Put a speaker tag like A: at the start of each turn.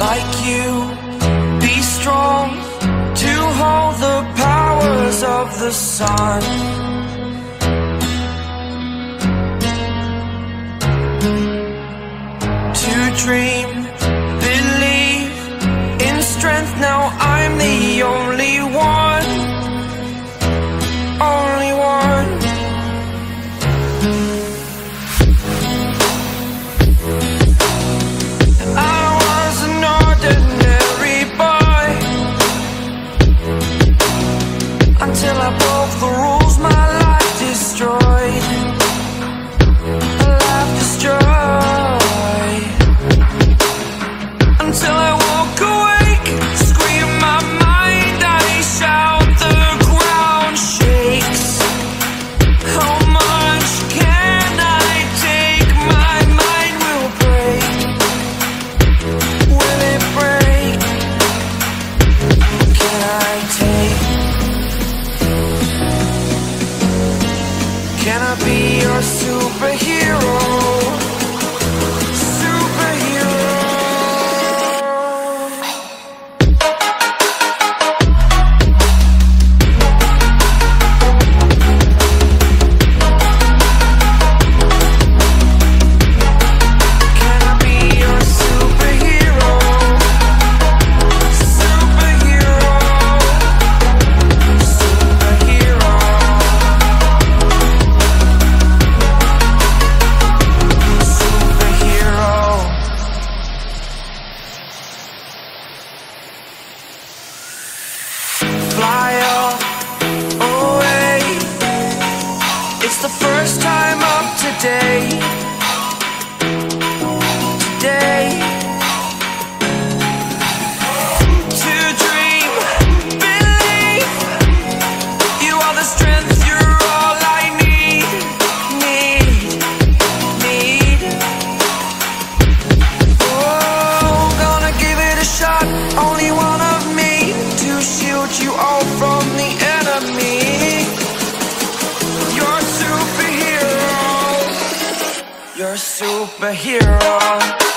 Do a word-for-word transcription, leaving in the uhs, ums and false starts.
A: like you, be strong to hold the powers of the sun. To dream, believe in strength, now I'm the only one, only one. I was an ordinary boy until I broke the rules, my life destroyed, a life destroyed. Until I woke awake, scream my mind, I shout, the ground shakes. How much can I take? My mind will break. Will it break? Can I take? Can I be your superhero? Fly up, away. It's the first time of today. Today. To dream, believe. You are the strength, you're all I need. Need, need. Oh, gonna give it a shot. Only one of me to shield you all from the enemy. You're a superhero. You're a superhero.